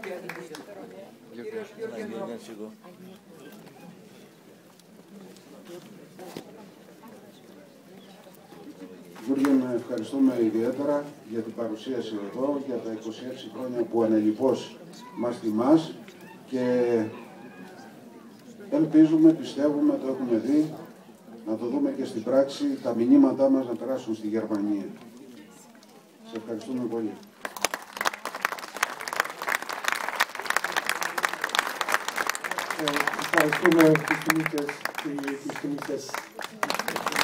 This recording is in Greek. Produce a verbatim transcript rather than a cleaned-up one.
Γιώργη, με ευχαριστούμε ιδιαίτερα για την παρουσίαση εδώ, για τα είκοσι έξι χρόνια που ανελιπώς μας τιμάς και ελπίζουμε, πιστεύουμε, το έχουμε δει, να το δούμε και στην πράξη, τα μηνύματά μας να περάσουν στη Γερμανία. Σε ευχαριστούμε πολύ. Ευχαριστούμε τις τιμήτες